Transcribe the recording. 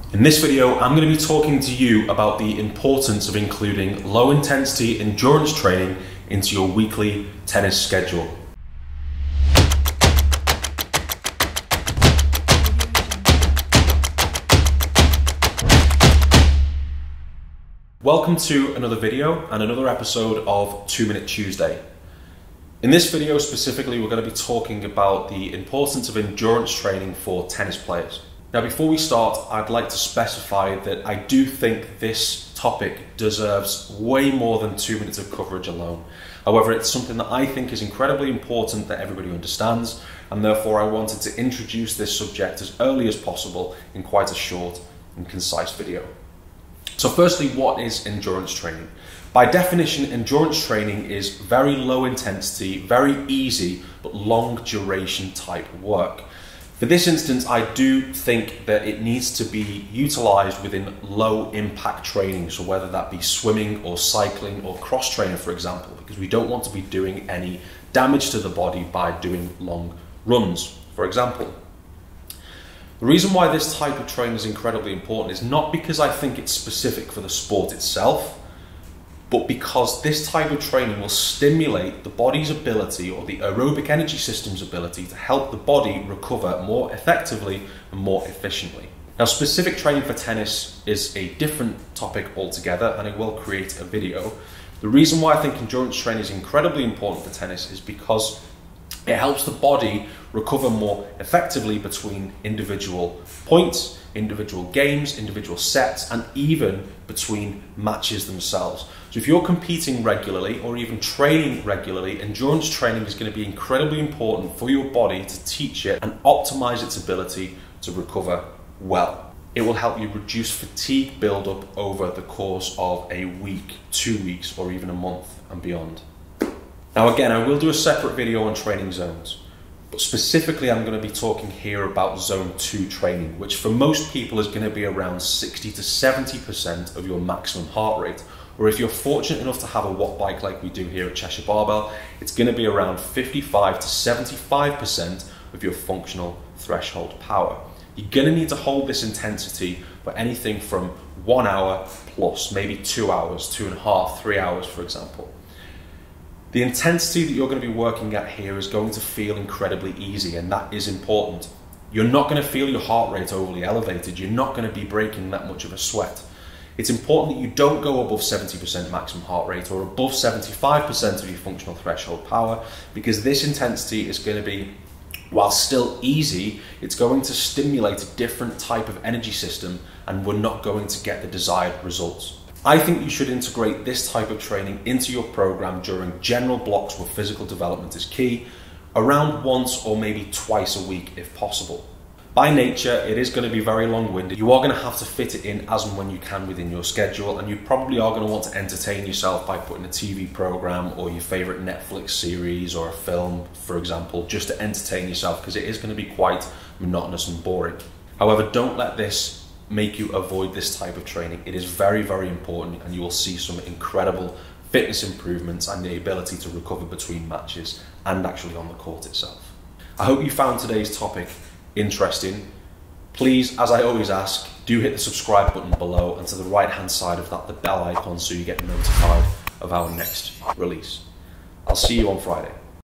In this video, I'm going to be talking to you about the importance of including low intensity endurance training into your weekly tennis schedule. Welcome to another video and another episode of 2 Minute Tuesday. In this video specifically, we're going to be talking about the importance of endurance training for tennis players. Now, before we start, I'd like to specify that I do think this topic deserves way more than 2 minutes of coverage alone. However, it's something that I think is incredibly important that everybody understands, and therefore I wanted to introduce this subject as early as possible in quite a short and concise video. So firstly, what is endurance training? By definition, endurance training is very low intensity, very easy, but long duration type work. For this instance, I do think that it needs to be utilized within low impact training. So whether that be swimming or cycling or cross training, for example, because we don't want to be doing any damage to the body by doing long runs, for example. The reason why this type of training is incredibly important is not because I think it's specific for the sport itself, but because this type of training will stimulate the body's ability, or the aerobic energy system's ability, to help the body recover more effectively and more efficiently. Now, specific training for tennis is a different topic altogether, and I will create a video. The reason why I think endurance training is incredibly important for tennis is because it helps the body recover more effectively between individual points, individual games, individual sets, and even between matches themselves. So if you're competing regularly or even training regularly, endurance training is going to be incredibly important for your body to teach it and optimize its ability to recover well. It will help you reduce fatigue buildup over the course of a week, 2 weeks, or even a month and beyond. Now again, I will do a separate video on training zones, but specifically I'm going to be talking here about zone 2 training, which for most people is going to be around 60 to 70% of your maximum heart rate. Or if you're fortunate enough to have a watt bike like we do here at Cheshire Barbell, it's going to be around 55 to 75% of your functional threshold power. You're going to need to hold this intensity for anything from 1 hour plus, maybe 2 hours, 2.5, 3 hours, for example. The intensity that you're going to be working at here is going to feel incredibly easy, and that is important. You're not going to feel your heart rate overly elevated. You're not going to be breaking that much of a sweat. It's important that you don't go above 70% maximum heart rate or above 75% of your functional threshold power, because this intensity is going to be, while still easy, it's going to stimulate a different type of energy system, and we're not going to get the desired results. I think you should integrate this type of training into your program during general blocks where physical development is key, around once or maybe twice a week if possible. By nature, it is going to be very long-winded. You are going to have to fit it in as and when you can within your schedule, and you probably are going to want to entertain yourself by putting a TV program or your favorite Netflix series or a film, for example, just to entertain yourself, because it is going to be quite monotonous and boring. However, don't let this make you avoid this type of training. It is very, very important, and you will see some incredible fitness improvements and the ability to recover between matches and actually on the court itself. I hope you found today's topic interesting. Please, as I always ask, do hit the subscribe button below, and to the right hand side of that, the bell icon, so you get notified of our next release. I'll see you on Friday.